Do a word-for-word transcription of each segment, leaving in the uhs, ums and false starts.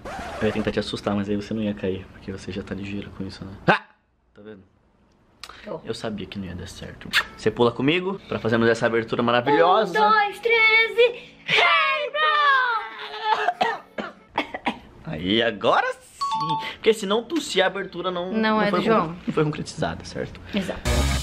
Eu ia tentar te assustar, mas aí você não ia cair, porque você já tá ligeiro com isso, né? Ah! Tá vendo? Oh. Eu sabia que não ia dar certo. Você pula comigo pra fazermos essa abertura maravilhosa. Um, dois, três e... Hey, bro! Aí, agora sim. Porque se não tossir, a abertura não... Não, não é foi do João. Não foi concretizada, certo? Exato.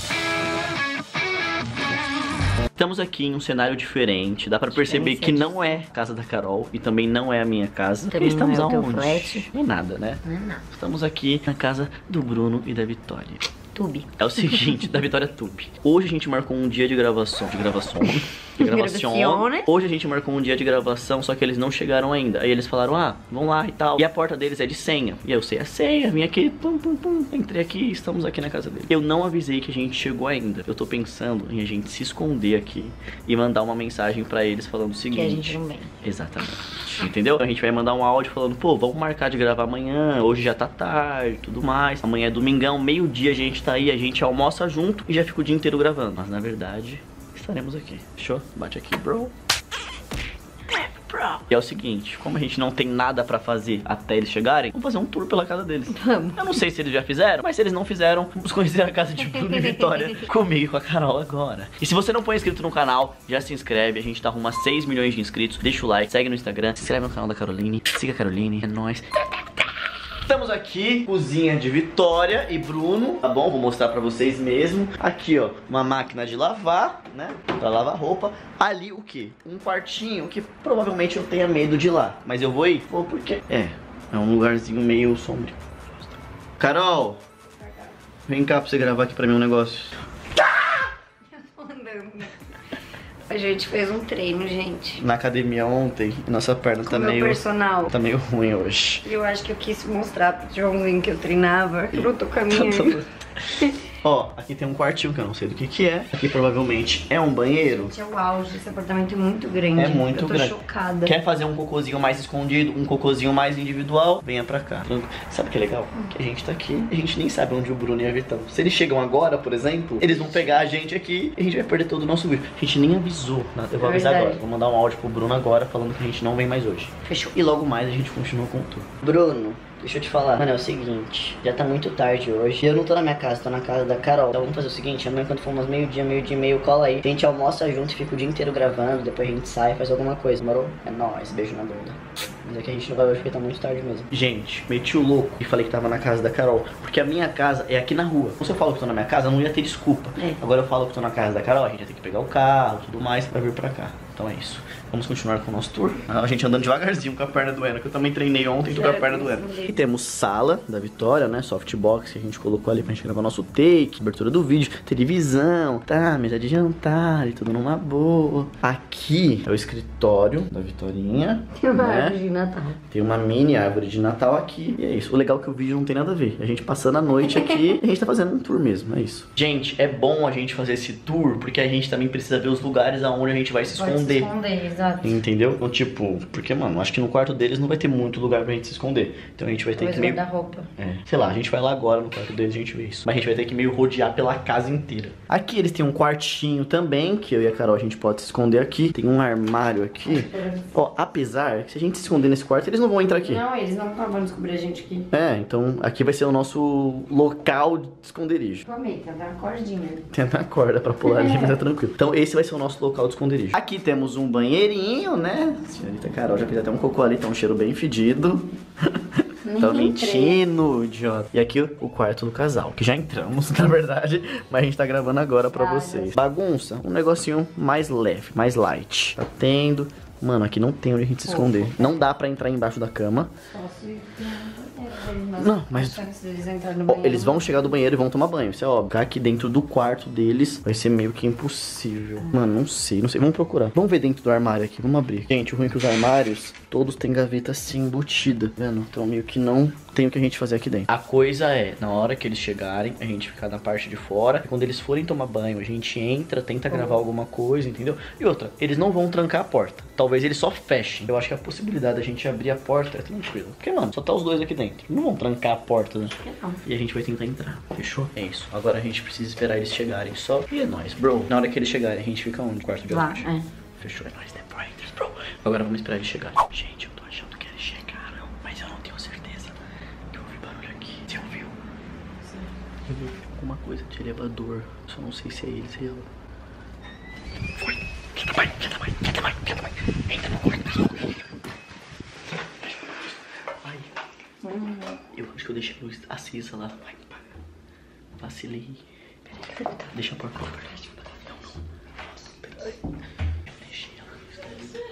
Estamos aqui em um cenário diferente. Dá pra perceber que não é a casa da Carol e também não é a minha casa. Também estamos não é o teu aonde? flat. Nem nada, né? Não é nada. Estamos aqui na casa do Bruno e da Vitória. Tube. É o seguinte, da Vitória Tube. Hoje a gente marcou um dia de gravação. De gravação. De gravação. Hoje a gente marcou um dia de gravação, só que eles não chegaram ainda. Aí eles falaram, ah, vão lá e tal. E a porta deles é de senha. E eu sei a senha, vim aqui, pum, pum, pum. Entrei aqui e estamos aqui na casa deles. Eu não avisei que a gente chegou ainda. Eu tô pensando em a gente se esconder aqui e mandar uma mensagem pra eles falando o seguinte. Que a gente não vem. Exatamente. Entendeu? A gente vai mandar um áudio falando, pô, vamos marcar de gravar amanhã, hoje já tá tarde, tudo mais. Amanhã é domingão, meio-dia a gente tá aí, a gente almoça junto e já fica o dia inteiro gravando. Mas na verdade, estaremos aqui. Fechou? Bate aqui, bro. E é o seguinte, como a gente não tem nada pra fazer até eles chegarem, vamos fazer um tour pela casa deles. Vamos. Eu não sei se eles já fizeram, mas se eles não fizeram, vamos conhecer a casa de Bruno e Vitória comigo e com a Carol agora. E se você não for inscrito no canal, já se inscreve. A gente tá rumo a seis milhões de inscritos. Deixa o like, segue no Instagram, se inscreve no canal da Caroline, siga a Caroline, é nóis. Estamos aqui, cozinha de Vitória e Bruno, tá bom? Vou mostrar pra vocês mesmo. Aqui, ó, uma máquina de lavar, né? Pra lavar roupa. Ali, o quê? Um quartinho que provavelmente eu tenha medo de ir lá. Mas eu vou ir? Vou porque... É, é um lugarzinho meio sombrio. Carol, vem cá pra você gravar aqui pra mim um negócio. A gente fez um treino, gente. Na academia ontem, nossa perna tá meio... personal. Tá meio ruim hoje. Eu acho que eu quis mostrar pro Joãozinho que eu treinava. Eu tô caminhando. Ó, aqui tem um quartinho que eu não sei do que que é. Aqui provavelmente é um banheiro. Gente, é o auge. Esse apartamento é muito grande. É muito eu tô grande. chocada. Quer fazer um cocôzinho mais escondido, um cocôzinho mais individual? Venha pra cá. Sabe o que é legal? Que a gente tá aqui, a gente nem sabe onde o Bruno e a Vitão. Se eles chegam agora, por exemplo, eles vão pegar a gente aqui e a gente vai perder todo o nosso vídeo. A gente nem avisou nada. Eu vou É avisar verdade. agora. Vou mandar um áudio pro Bruno agora falando que a gente não vem mais hoje. Fechou. E logo mais a gente continua com tudo. Bruno, deixa eu te falar. Mano, é o seguinte, já tá muito tarde hoje. E eu não tô na minha casa, tô na casa da Carol. Então vamos fazer o seguinte, amanhã quando for umas meio-dia, meio-dia e meio, cola aí. A gente almoça junto e fica o dia inteiro gravando. Depois a gente sai e faz alguma coisa, moro? É nóis, beijo na bunda. Mas é que a gente não vai hoje porque tá muito tarde mesmo. Gente, meti o louco e falei que tava na casa da Carol. Porque a minha casa é aqui na rua. Se eu falo que tô na minha casa, não ia ter desculpa. É. Agora eu falo que tô na casa da Carol, a gente vai ter que pegar o carro e tudo mais pra vir pra cá. Então é isso. Vamos continuar com o nosso tour. A gente andando devagarzinho com a perna doendo, que eu também treinei ontem e tô com a perna doendo. E temos sala da Vitória, né? Softbox que a gente colocou ali pra gente gravar nosso take, abertura do vídeo, televisão, tá? Mesa de jantar e tudo numa boa. Aqui é o escritório da Vitorinha. Tem uma né? árvore de Natal. Tem uma mini árvore de Natal aqui. E é isso. O legal é que o vídeo não tem nada a ver. A gente passando a noite aqui, a gente tá fazendo um tour mesmo. É isso. Gente, é bom a gente fazer esse tour, porque a gente também precisa ver os lugares aonde a gente vai se Pode esconder. se esconder, exato. Entendeu? Então, tipo, porque, mano, acho que no quarto deles não vai ter muito lugar pra gente se esconder. Então a gente vai ter Talvez que meio... guarda-roupa. É, sei lá, a gente vai lá agora no quarto deles e a gente vê isso. Mas a gente vai ter que meio rodear pela casa inteira. Aqui eles têm um quartinho também, que eu e a Carol a gente pode se esconder aqui. Tem um armário aqui. Ó, apesar que se a gente se esconder nesse quarto, eles não vão entrar aqui. Não, eles não vão descobrir a gente aqui. É, então aqui vai ser o nosso local de esconderijo. Eu amei, tem uma cordinha. Tem até a corda pra pular ali, mas é tranquilo. Então esse vai ser o nosso local de esconderijo. Aqui temos um banheirinho, né? A senhorita Carol já fez até um cocô ali, tá um cheiro bem fedido. Tô mentindo, idiota. E aqui o quarto do casal, que já entramos, na verdade, mas a gente tá gravando agora pra Ah, vocês. Bagunça, um negocinho mais leve, mais light. Tá tendo... Mano, aqui não tem onde a gente se esconder. Não dá pra entrar embaixo da cama. Só se... Não, mas... Eles, entrarem no Ó, banheiro, eles vão chegar do banheiro e vão tomar banho, isso é óbvio. Ficar aqui dentro do quarto deles vai ser meio que impossível. Mano, não sei, não sei. Vamos procurar. Vamos ver dentro do armário aqui, vamos abrir. Gente, o ruim é que os armários, todos têm gaveta assim embutida, tá vendo? Então meio que não tem o que a gente fazer aqui dentro. A coisa é, na hora que eles chegarem, a gente ficar na parte de fora. E quando eles forem tomar banho, a gente entra, tenta gravar alguma coisa, entendeu? E outra, eles não vão trancar a porta. Talvez eles só fechem. Eu acho que a possibilidade da gente abrir a porta é tranquilo. Porque, mano, só tá os dois aqui dentro. Não vão trancar a porta, né? Não. E a gente vai tentar entrar. Fechou? É isso. Agora a gente precisa esperar eles chegarem só. E é nóis, bro. Na hora que eles chegarem, a gente fica onde? No quarto de Lá, hóspede? é. Fechou? É nóis, né, bro? Agora vamos esperar eles chegarem. Gente, eu tô achando que eles chegaram, mas eu não alguma coisa de elevador. Só não sei se é eles ou ela. Foi! Entra, mãe! Entra, mãe! Entra, mãe! Entra, mãe! Entra no quarto! Vai! Eu acho que eu deixei a luz acesa lá. Vai, apaga. Vacilei. Deixa a porta aberta. Não, não. Peraí. Eu deixei a luz acesa.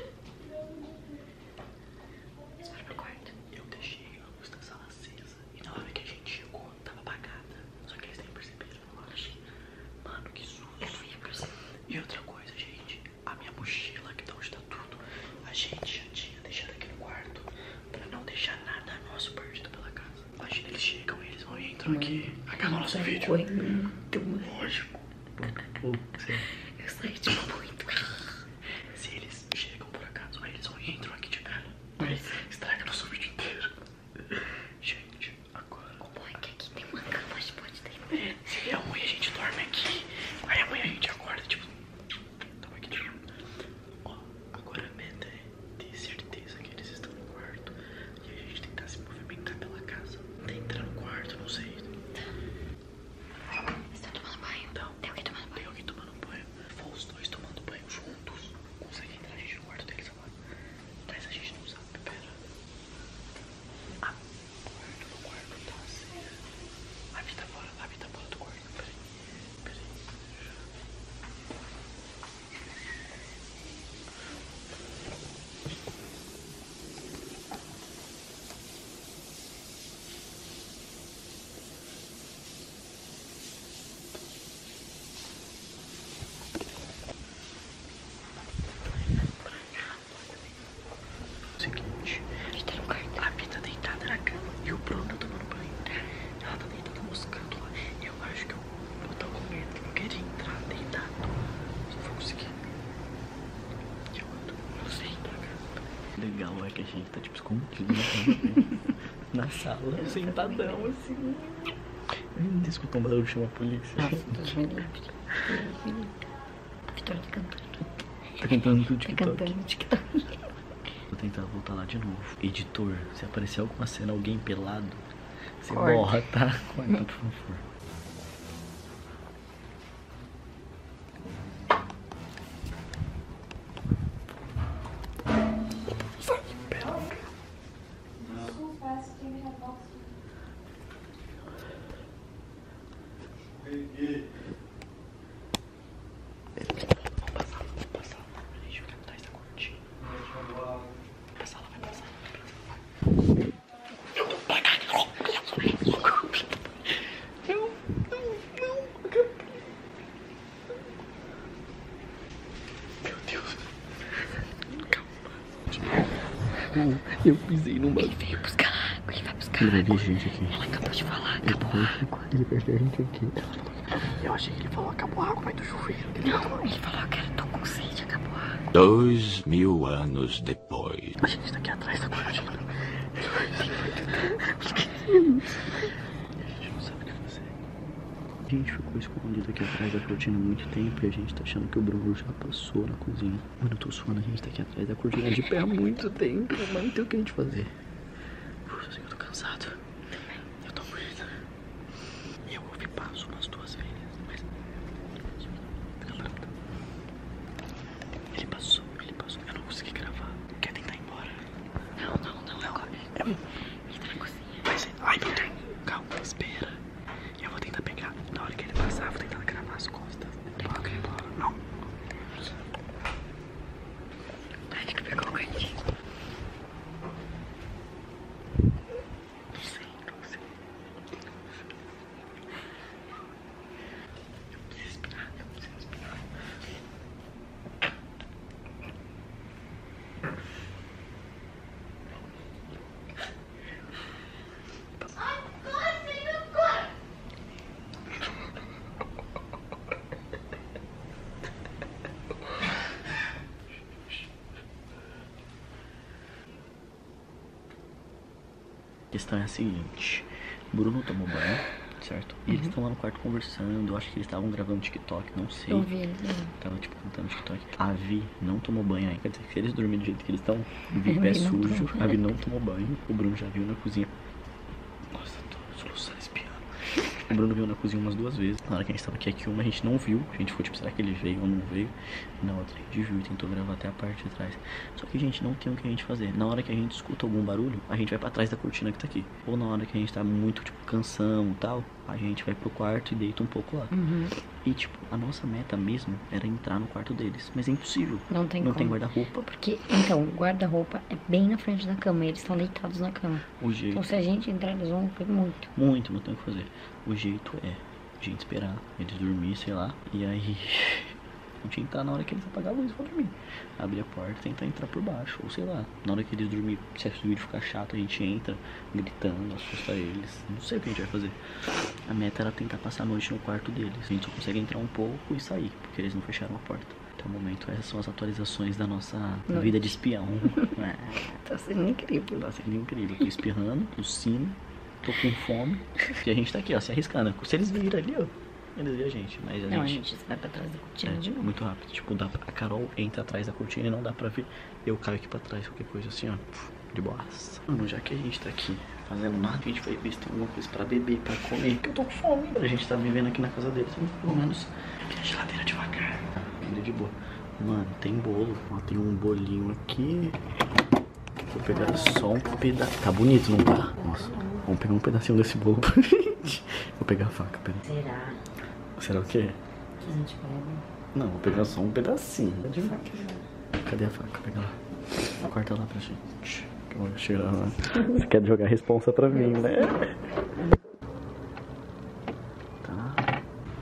Eu deixei a luz da sala acesa. E na hora que a gente chegou, tava apagada. Só que eles nem perceberam, eu acho. Mano, que susto. Eu não ia perceber. E outra coisa, gente. A minha mochila, que tá onde tá tudo, a gente já tinha deixado aqui no quarto. Pra não deixar nada nosso perdido pela casa. Imagina, eles chegam e eles vão e entram aqui. Acaba o nosso vídeo. Foi muito, Lógico. Sério. Eu saí de muito. Se eles chegam por acaso, aí eles vão e entram aqui de cara. Mas estraga nosso vídeo inteiro. Gente, agora. Como é que aqui tem uma cama? A gente pode ter. Se amanhã a gente dorme aqui, aí amanhã a gente acorda, tipo. Tamo aqui de novo. Ó, agora a meta é ter certeza que eles estão no quarto e a gente tentar se movimentar pela casa. Até entrar no quarto, não sei. Estão tomando banho? Então, Tem alguém tomando banho? tem alguém tomando banho. For os dois tomando banho juntos. Consegue entrar a gente no quarto deles agora. Mas a gente não sabe, pera. Ah, o quarto do quarto tá aceso. A vida fora, a vida fora do quarto. Peraí, peraí. Seguinte, a Bia tá deitada na cama e o Bruno tá tomando banho. Ela tá deitada moscando lá. Eu acho que eu, eu tô com medo que eu queria entrar deitado. Se for conseguir. Eu não sei pra cá. Legal é que a gente tá tipo escondido na, na sala, sentadão assim. Ainda escutou um barulho, chama a polícia. Vitor tá cantando. Tá cantando no Tá TikTok. cantando no TikTok. Vou tentar voltar lá de novo. Editor, se aparecer alguma cena, alguém pelado, você Corta. borra, tá? Corta, por favor. Vamos passar, vamos passar. A gente fica atrás da cortina. Vai passar lá, vai passar, vai passar. Eu tô pagando. Não, não, não. Meu Deus. Calma. Eu pisei num bagulho. Ele veio buscar água, ele vai buscar Ele vai água. ver gente aqui. Ela acabou de falar, acabou a água. Ele vai ver a gente aqui. Eu achei que ele falou acabou a água, vai do chuveiro. Não, ele falou que eu tô com sede, acabou a água. Dois mil anos depois. A gente tá aqui atrás da cortina. A gente não sabe o que fazer. A gente ficou escondido aqui atrás da cortina há muito tempo e a gente tá achando que o Bruno já passou na cozinha. Mano, eu tô suando, a gente tá aqui atrás da cortina de pé há muito tempo, mas não tem o que a gente fazer. Eu sei que eu tô cansado. Eu tô morrendo. E eu ouvi passo umas duas vezes, mas... Ele passou, ele passou. Eu não consegui gravar. Quer tentar ir embora? Não, não, não, não. É... Ele tá na cozinha. Vai ser... Ai, meu Deus. Calma, espera. Eu vou tentar pegar. Na hora que ele passar, vou tentar gravar as costas. Toca, embora. Não. Ai, que pegou o cantinho. Não sei, não sei. Eu preciso respirar, eu preciso respirar. A questão é a seguinte, Bruno tomou banho, certo? E eles estão lá no quarto conversando, eu acho que eles estavam gravando TikTok, não sei. Eu vi ele. Tava tipo cantando TikTok. A Vi não tomou banho ainda. Quer dizer que se eles dormirem do jeito que eles estão, Vi A pé Vi não sujo, tomou. a Vi não tomou banho. O Bruno já viu na cozinha. Nossa, tô soluçando esse piano. O Bruno veio na cozinha umas duas vezes. Na hora que a gente tava aqui, aqui uma a gente não viu. A gente ficou tipo, será que ele veio ou não veio? Na outra a gente viu e tentou gravar até a parte de trás. Só que, gente, não tem o que a gente fazer. Na hora que a gente escuta algum barulho, a gente vai pra trás da cortina que tá aqui. Ou na hora que a gente tá muito, tipo, cansão e tal, a gente vai pro quarto e deita um pouco lá. Uhum. E, tipo, a nossa meta mesmo era entrar no quarto deles. Mas é impossível. Não tem Não como. tem guarda-roupa. Porque, então, o guarda-roupa é bem na frente da cama. E eles estão deitados na cama. O jeito... Então, se a gente entrar, eles vão ver muito. Muito, não tem o que fazer. O jeito é a gente esperar eles dormir, sei lá. E aí... a gente entrar na hora que eles apagar a luz e for dormir. Abrir a porta e tentar entrar por baixo. Ou sei lá, na hora que eles dormir, se o vídeo ficar chato, a gente entra gritando, assusta eles. Não sei o que a gente vai fazer. A meta era tentar passar a noite no quarto deles. A gente só consegue entrar um pouco e sair, porque eles não fecharam a porta. Até o momento, essas são as atualizações da nossa noite. Vida de espião. É. Tá sendo incrível. Tá sendo incrível. Tô espirrando, tossindo, tô com fome. E a gente tá aqui, ó, se arriscando. Se eles virem ali, ó, eles viram a gente. Mas a Não, gente... a gente vai pra trás da cortina É, de novo. muito rápido, tipo, dá pra... a Carol entra atrás da cortina e não dá pra ver. Eu caio aqui pra trás, qualquer coisa assim, ó, de boas. Mano, já que a gente tá aqui fazendo nada, a gente vai ver se tem alguma coisa pra beber, pra comer, porque eu tô com fome. A gente tá vivendo aqui na casa deles, mas pelo menos abrir a geladeira devagar, ainda de boa. Mano, tem bolo, ó, tem um bolinho aqui. Vou pegar só um pedaço. Tá bonito, não tá? Nossa, vamos pegar um pedacinho desse bolo pra gente. Vou pegar a faca, pera. Será? Será o quê? Que a gente pega? Não, vou pegar só um pedacinho. Cadê a faca? Pega lá. Corta lá pra gente. Que eu vou chegar lá. Você quer jogar a responsa pra mim, né? Tá.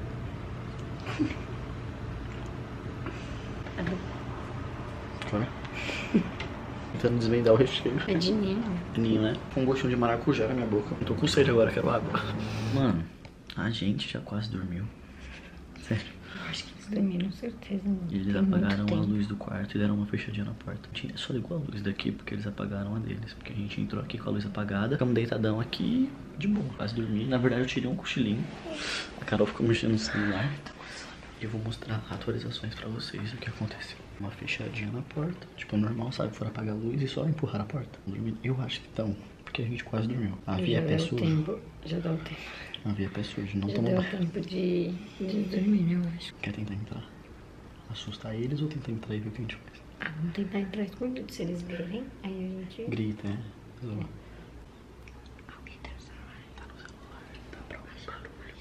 Foi? Tentando desvendar o recheio. É de ninho. Ninho, né? Com um gostinho de maracujá na minha boca. Eu tô com sede agora, quero água. Mano, a gente já quase dormiu. Sério. Eu acho que eles dormiram, certeza. Não. Eles Tem apagaram muito a tempo. luz do quarto e deram uma fechadinha na porta. Tinha, só ligou a luz daqui porque eles apagaram a deles. Porque a gente entrou aqui com a luz apagada. Ficamos deitadão aqui, de boa, quase dormir. Na verdade eu tirei um cochilinho. A Carol ficou mexendo no celular. E eu vou mostrar atualizações pra vocês do que aconteceu. Uma fechadinha na porta. Tipo, normal, sabe? For apagar a luz e só empurrar a porta. Dormindo. Eu acho que estão. Porque a gente quase dormiu. Havia pé sujo. Tempo. Já deu tempo. Havia pé sujo. Não Já tomou deu banho. tempo de, de dormir, eu acho. Quer tentar entrar? Assustar eles ou tentar entrar e ver o que a gente faz? Ah, vamos tentar entrar escondido. Se eles verem, aí a gente... Grita, né? Resolve. Alguém tem o celular. Tá no celular, dá pra ouvir barulho.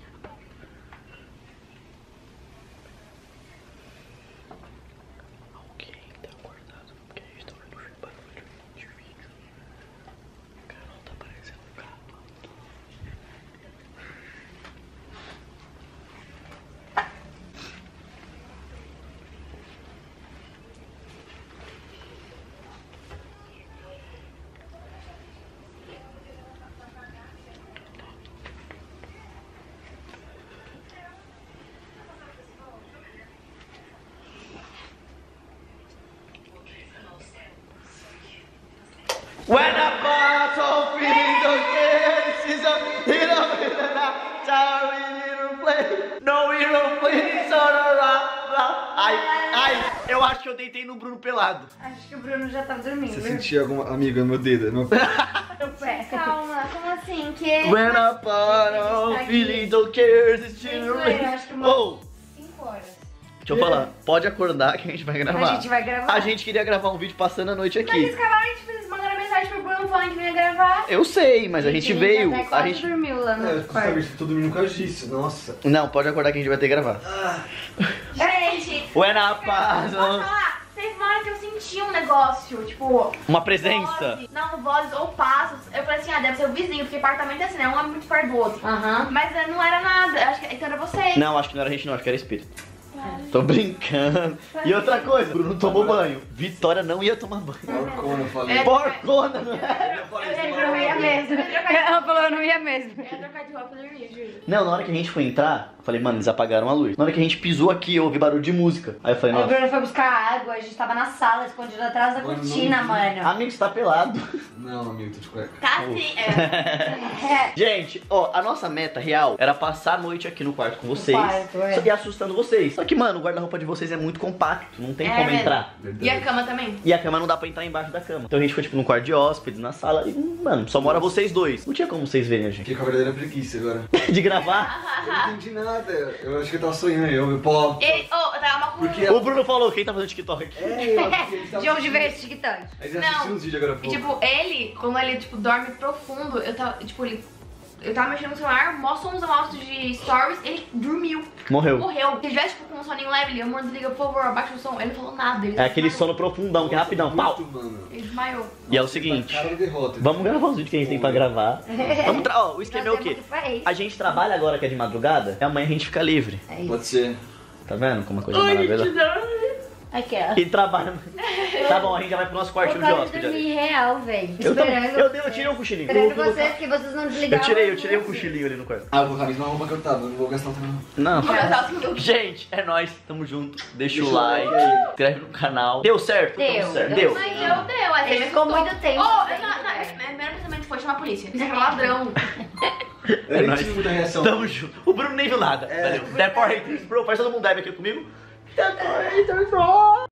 Alguém tá acordado, porque a gente tá ouvindo barulho de vídeo. Carol tá parecendo um carro. When a part of feeling the is a hit of it and a tower we don't play. No, we don't play, so Ai, ai, eu acho que eu deitei no Bruno pelado. Acho que o Bruno já tava dormindo. Você sentia alguma... Amigo, é meu dedo, é meu... Eu pé. Calma, como assim? Que When a part of feeling the cares is Tem zoeira, acho que uma- Oh, cinco horas. deixa eu falar, pode acordar que a gente vai gravar. A gente vai gravar. A gente queria gravar um vídeo passando a noite Mas aqui. eles acabaram de eles mandaram mensagem pro Bruno falando que vinha gravar. Eu sei, mas a gente veio. Até A quase gente... dormiu lá no É, quarto. sabe, eu tô dormindo por causa disso, nossa. Não, pode acordar que a gente vai ter que gravar. Gente, When a posso part of... falar? Teve uma hora que eu senti um negócio, tipo... Uma presença. Vozes, não, vozes ou passos. Eu falei assim, ah, deve ser o vizinho, porque apartamento é assim, né? Um é muito perto do outro. Aham. Mas eh, não era nada, eu acho que então era vocês. Não, acho que não era a gente não, acho que era espírito. Tô brincando. E outra coisa, Bruno tomou banho. Vitória não ia tomar banho. Porcona, eu falei. É. Porcona, não é? Eu não ia mesmo. Ela falou, eu não ia mesmo. Eu ia trocar de roupa e dormir, juro. Não, na hora que a gente foi entrar, eu falei, mano, eles apagaram a luz. Na hora que a gente pisou aqui, eu ouvi barulho de música. Aí eu falei, Aí o nossa, Bruno foi buscar água, a gente tava na sala, escondido atrás da Mano, cortina, não- mano. amigo, você tá pelado. Não, amigo, tô de cueca. Tá assim, é. Gente, ó, a nossa meta real era passar a noite aqui no quarto com vocês. quarto, é. só- E assustando vocês. Só que, mano, guarda-roupa de vocês é muito compacto, não tem É como mesmo. entrar. E a cama também? E a cama não dá pra entrar embaixo da cama. Então a gente ficou tipo no quarto de hóspedes, na sala, e, mano, só mora vocês dois. Não tinha como vocês verem a gente. Fiquei com a verdadeira preguiça agora. De gravar. Eu não entendi nada. Eu acho que eu tava sonhando. Eu, meu pó. Ele, oh, tá uma coisa. Porque O Bruno falou, quem tá fazendo TikTok? É, eu acho que eles tavam De onde assistindo- veio esse TikTok? Aí já assisti Não. uns vídeos agora há E pouco. tipo, ele, como ele, tipo, dorme profundo, eu tava, tipo, ele... Eu tava mexendo no celular, mostra uns altos de stories, ele dormiu. Morreu. Morreu. Se ele tivesse, tipo, com um soninho leve, ele, amor, desliga, por favor, abaixa o som. Ele não falou nada. Ele É aquele desmaiou. sono profundão, que é rapidão, pau. Muito, mano. Ele desmaiou. E é o seguinte, Cara da derrota. vamos gravar os vídeos que a gente tem pra gravar. Vamos tra... Ó, o esquema é o quê? A gente trabalha agora que é de madrugada, e amanhã a gente fica livre. É isso. Pode ser. Tá vendo como a coisa é Ai, maravilhosa? que dá. Aqui, ó. E trabalha. Tá bom, a gente já vai pro nosso Eu quartinho de quase hóspede ali. dormi real, velho. Eu também. Esperando. Eu, dei- eu tirei um cochilinho. Esperando Eu- eu- vocês, que vocês não Eu desligaram. tirei, eu tirei um cochilinho ali no quarto. Ah, eu vou colocar a mesma roupa que eu tava. Eu não vou gastar outra não. Não. Vou gastar os meus. Gente, é nóis, tamo junto. Deixa, Deixa o o like, like aí. se inscreve no canal. Deu certo? Deu, Tamo certo. deu Deu. Mas eu deu, aí Ele você ficou assustou. muito tempo Oh, sem eu, não, não, ver. meu primeiro pensamento foi chamar a polícia. Isso é ladrão. Eu É nem nóis. tive muita reação. Tamo junto. O Bruno nem viu nada. É. Valeu. Depor Haters, bro, faz todo mundo deve aqui comigo. Depor Haters, bro.